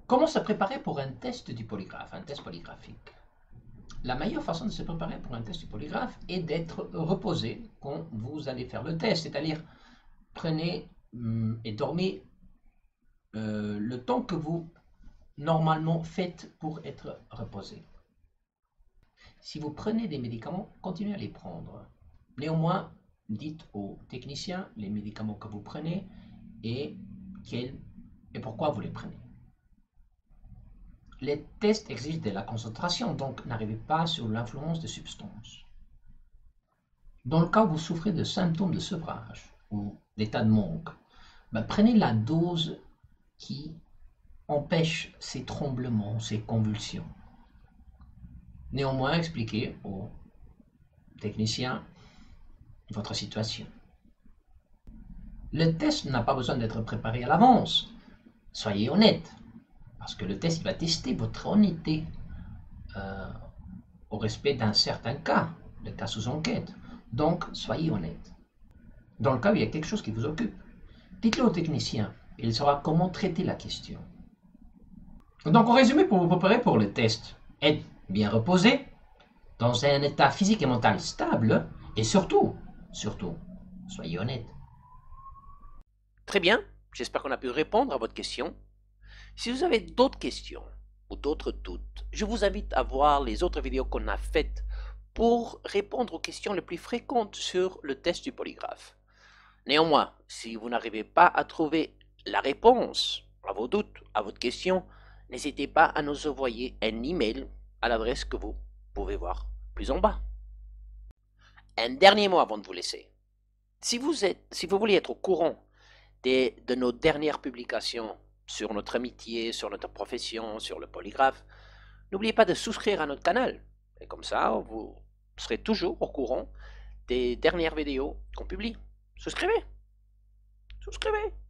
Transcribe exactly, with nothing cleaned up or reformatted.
Comment se préparer pour un test du polygraphe, un test polygraphique? La meilleure façon de se préparer pour un test du polygraphe est d'être reposé quand vous allez faire le test, c'est-à-dire prenez hum, et dormez euh, le temps que vous normalement faites pour être reposé. Si vous prenez des médicaments, continuez à les prendre. Néanmoins, dites aux techniciens les médicaments que vous prenez et, quels, et pourquoi vous les prenez. Les tests exigent de la concentration, donc n'arrivez pas sous l'influence de substances. Dans le cas où vous souffrez de symptômes de sevrage ou d'état de manque, ben prenez la dose qui empêche ces tremblements, ces convulsions. Néanmoins, expliquez aux techniciens votre situation. Le test n'a pas besoin d'être préparé à l'avance. Soyez honnête, parce que le test va tester votre honnêteté euh, au respect d'un certain cas, le cas sous enquête. Donc, soyez honnête. Dans le cas où il y a quelque chose qui vous occupe, dites-le au technicien. Il saura comment traiter la question. Donc, en résumé, pour vous préparer pour le test, être bien reposé, dans un état physique et mental stable, et surtout, surtout, soyez honnête. Très bien, j'espère qu'on a pu répondre à votre question. Si vous avez d'autres questions ou d'autres doutes, je vous invite à voir les autres vidéos qu'on a faites pour répondre aux questions les plus fréquentes sur le test du polygraphe. Néanmoins, si vous n'arrivez pas à trouver la réponse à vos doutes, à votre question, n'hésitez pas à nous envoyer un email à l'adresse que vous pouvez voir plus en bas. Un dernier mot avant de vous laisser. Si vous, êtes, si vous voulez être au courant des, de nos dernières publications sur notre métier, sur notre profession, sur le polygraphe, n'oubliez pas de souscrire à notre canal. Et comme ça, vous serez toujours au courant des dernières vidéos qu'on publie. Souscrivez. Souscrivez.